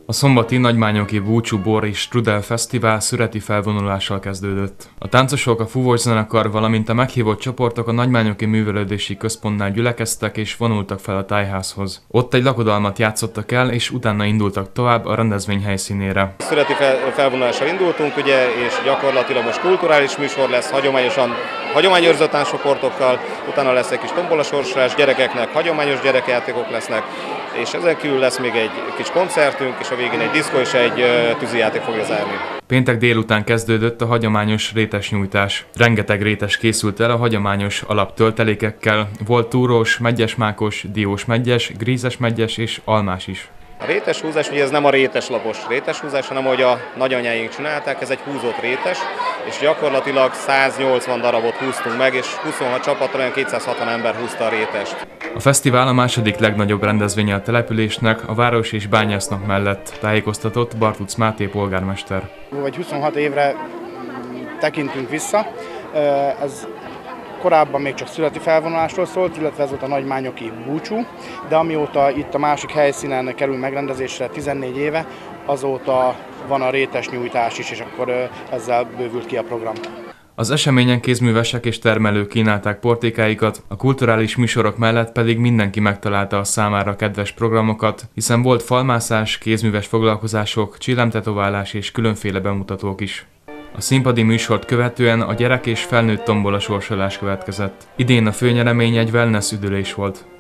A szombati nagymányoki búcsú bor és strudel fesztivál szüreti felvonulással kezdődött. A táncosok, a fúvós zenekar, valamint a meghívott csoportok a Nagymányoki Művelődési Központnál gyülekeztek és vonultak fel a tájházhoz. Ott egy lakodalmat játszottak el, és utána indultak tovább a rendezvény helyszínére. Szüreti felvonulással indultunk, ugye, és gyakorlatilag most kulturális műsor lesz, hagyományőrző táncsoportokkal, utána lesz egy kis tombolasorsolás, gyerekeknek hagyományos gyerekjátékok lesznek, és ezen kívül lesz még egy kis koncertünk, és a végén egy diszkó és egy tűzijáték fogja zárni. Péntek délután kezdődött a hagyományos rétesnyújtás. Rengeteg rétes készült el a hagyományos alaptöltelékekkel, volt túrós, meggyes-mákos, diós meggyes, grízes meggyes és almás is. A réteshúzás, ugye ez nem a réteslapos réteshúzás, hanem ahogy a nagyanyáink csinálták, ez egy húzott rétes, és gyakorlatilag 180 darabot húztunk meg, és 26 csapattal olyan 260 ember húzta a rétest. A fesztivál a második legnagyobb rendezvénye a településnek, a város és bányásznap mellett, tájékoztatott Bartuc Máté polgármester. Vagy 26 évre tekintünk vissza, ez korábban még csak szüreti felvonulásról szólt, illetve ez volt a nagymányoki búcsú, de amióta itt a másik helyszínen kerül megrendezésre 14 éve, azóta van a rétesnyújtás is, és akkor ezzel bővült ki a program. Az eseményen kézművesek és termelők kínálták portékáikat, a kulturális műsorok mellett pedig mindenki megtalálta a számára kedves programokat, hiszen volt falmászás, kézműves foglalkozások, csillámtetoválás és különféle bemutatók is. A színpadi műsort követően a gyerek és felnőtt tombola sorsolás következett. Idén a főnyeremény egy wellness üdülés volt.